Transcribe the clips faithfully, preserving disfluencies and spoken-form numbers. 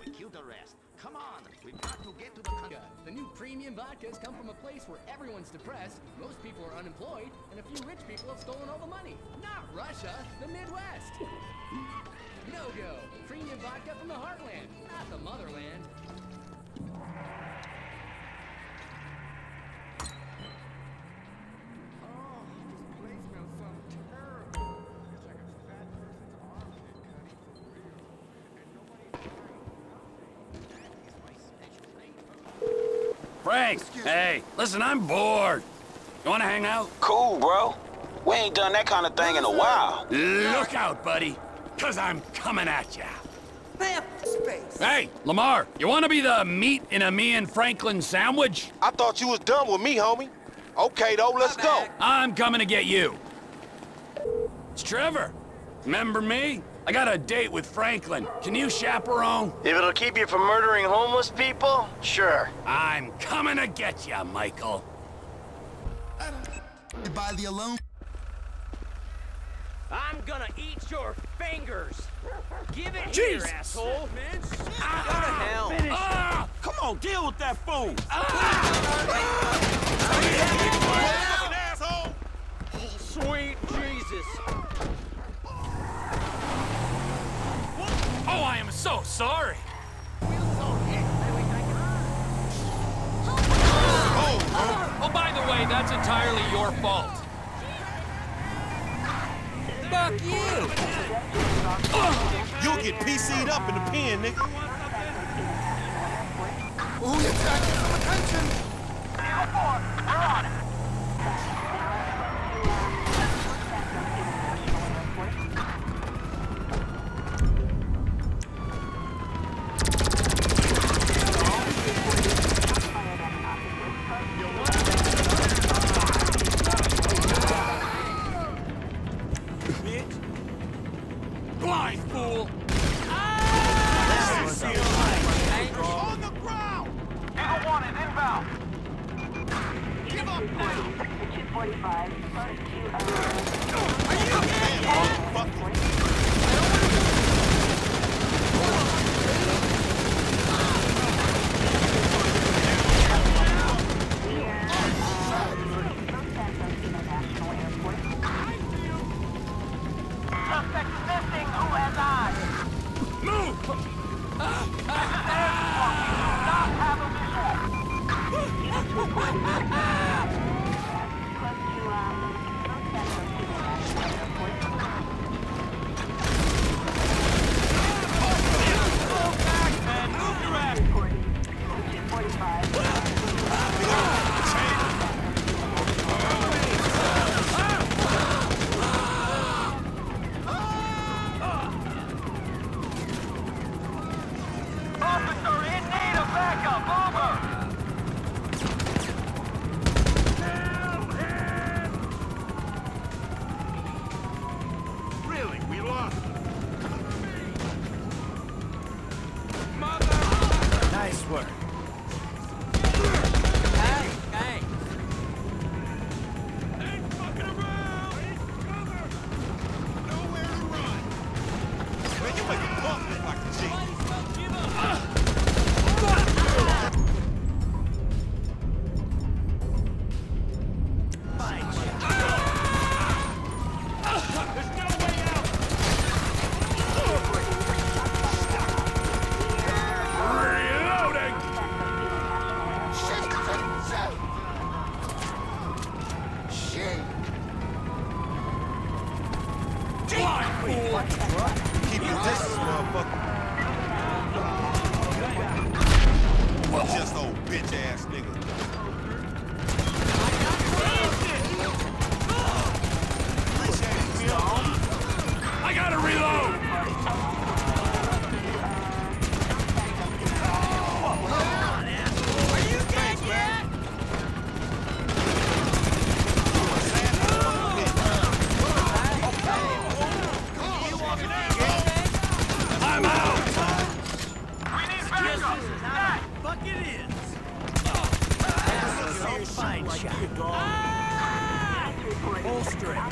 we killed the rest. Come on, we've got to get to the country. The new premium vodkas come from a place where everyone's depressed, most people are unemployed, and a few rich people have stolen all the money. Not Russia, the Midwest. No-go. Premium vodka from the heartland, not the motherland. Frank, hey, listen, I'm bored. You wanna hang out? Cool, bro. We ain't done that kind of thing in a while. Look out, buddy, cause I'm coming at ya. Man, space. Hey, Lamar, you wanna be the meat in a me and Franklin sandwich? I thought you was done with me, homie. Okay, though, let's go. I'm coming to get you. It's Trevor. Remember me? I got a date with Franklin. Can you chaperone? If it'll keep you from murdering homeless people, sure. I'm coming to get ya, Michael. By the alone. I'm gonna eat your fingers. Give it Jesus. here, asshole. Man, Ah, go to hell. Ah! Come on, deal with that fool. asshole. Sweet Jesus. Oh, I am so sorry. Oh, by the way, that's entirely your fault. Fuck you! You'll get P C'd up in the pen, nigga. Ooh, you attracted some attention. We're on it. Blind fool! On the ground! Eagle one is inbound. Give up now! two forty-five. Are you Suspect missing. Who has eyes? Move! Not have a Officer in need of backup. Over. Really? We lost. Nice work. Hey, hey. Ain't fucking around! Cover! Nowhere to run! Man, you make a punk look like a G. Reloading! Blind fool! Keep your distance, motherfucker. Just old bitch-ass nigga. I gotta reload! Are you dead yet? I'm out! We need backup. Now. fuck it is. Fine shot. Holster it.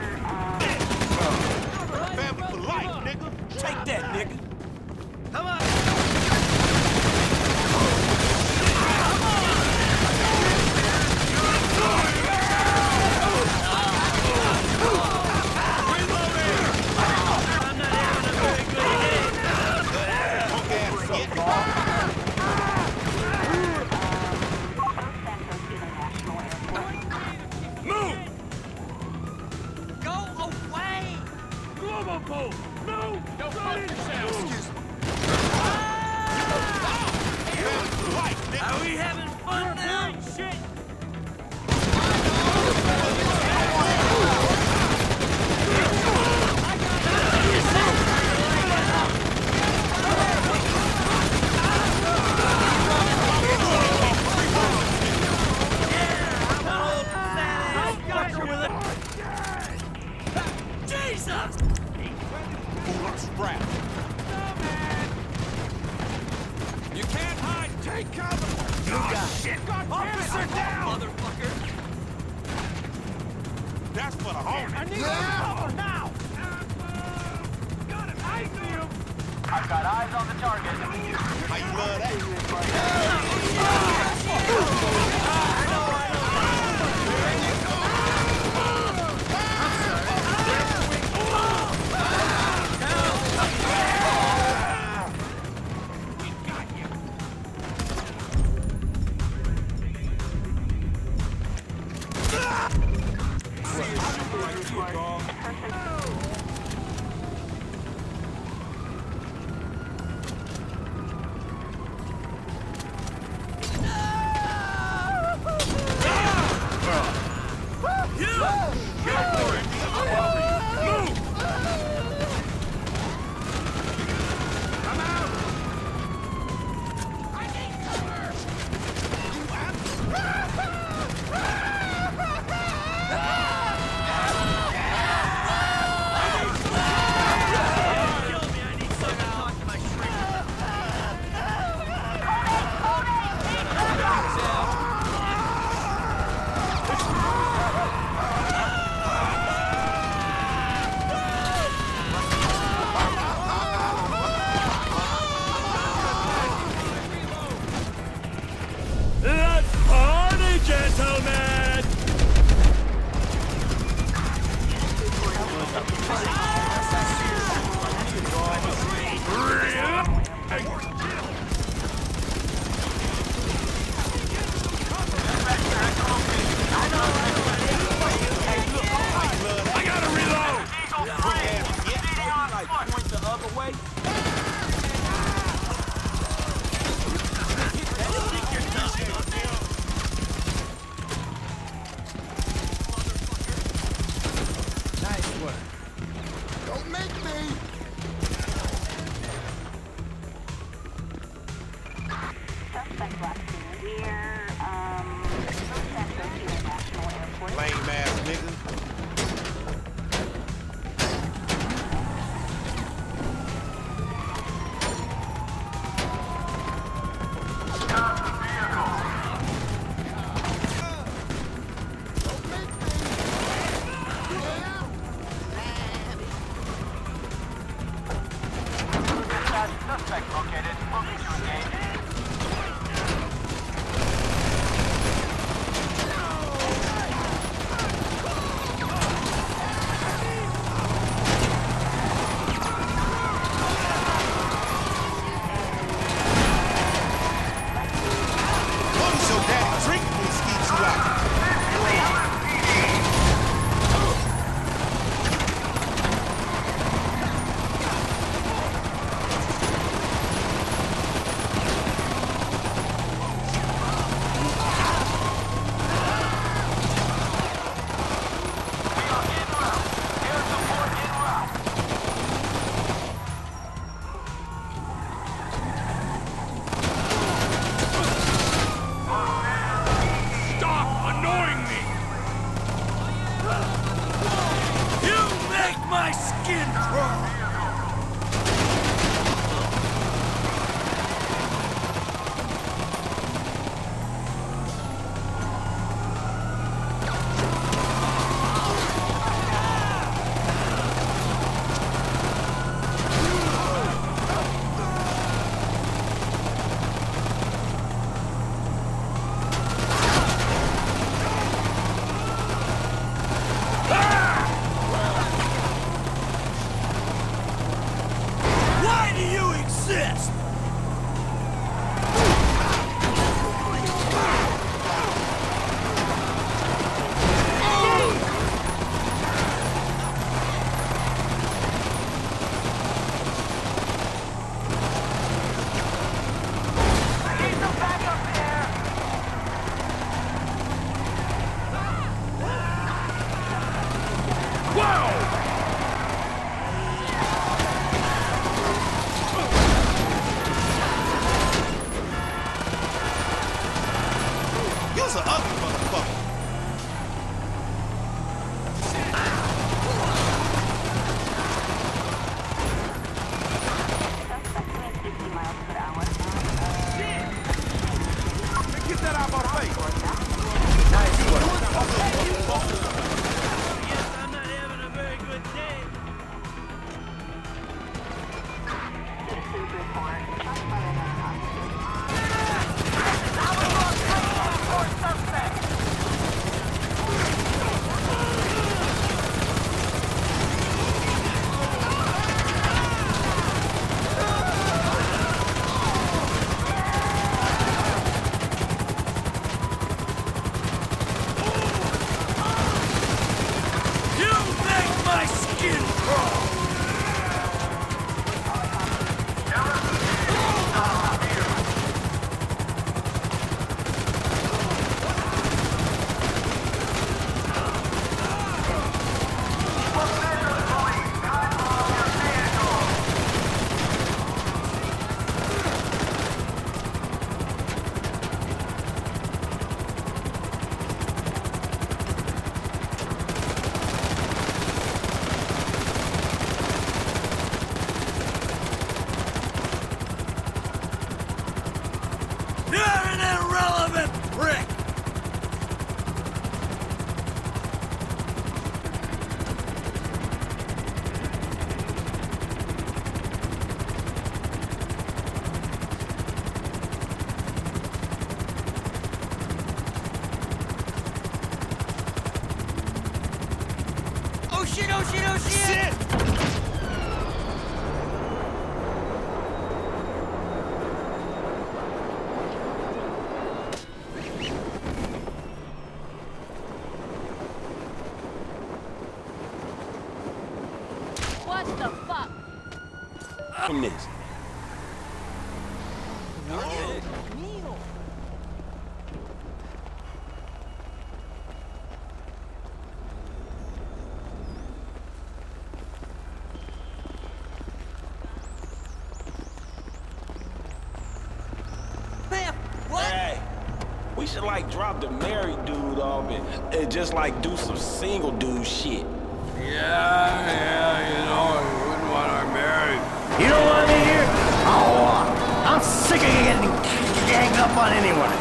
Family for life, nigga. Take that, nigga. Come on. shit! Officer down! Motherfucker! That's for the home. I need Yeah. cover now! Got him! I see him! I've got eyes on the target. How you love that? Let's party, gentlemen! I gotta reload! Point the other way. Nice work. Don't make me! Suspect last seen near, um, Central International Airport. Lame ass nigga. Don't make me! Suspect located. Moving to engage. What is your daddy drink when he skeets you out? Stop annoying me! You make my skin crawl! Why do you exist? Need some backup there. Whoa! You's an ugly motherfucker. Suspect doing sixty miles per hour. that out my face. Nice work. Yes, I'm not having a very good day. Citizens report. Shot fired on You make my skin crawl! You're an irrelevant prick! Oh shit, oh shit, oh shit! Shit! What the fuck? From this. Man, what? Hey, we should like drop the married dude off and, and just like do some single dude shit. Yeah, yeah, you know, I wouldn't want our married. You don't want me here? Oh, uh, I'm sick of getting ganged up on anyone.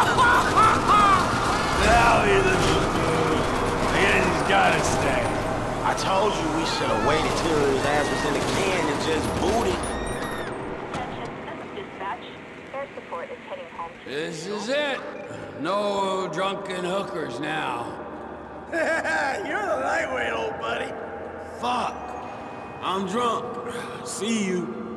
Now he's a he's gotta stay. I told you we should have waited till his ass was in the can and just booted. Attention, this is dispatch. Air support is heading home to This is it. No drunken hookers now. You're the lightweight, old buddy. Fuck. I'm drunk. See you.